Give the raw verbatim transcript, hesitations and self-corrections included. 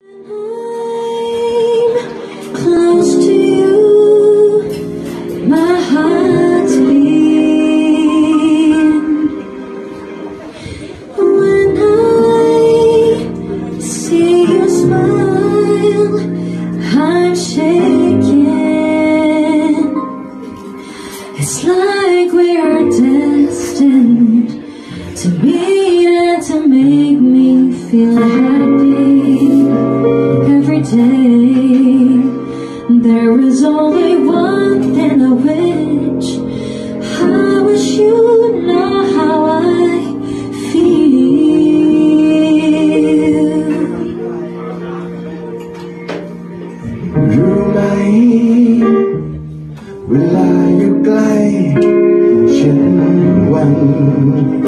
Close to you, my heart's beating. When I see you smile, I'm shaking. It's like we're destined to meet and to make me feel happy every day. There is only one thing I wish. I wish you know how I feel. รู้ไหมเวลาอยู่ใกล้ฉันหวัน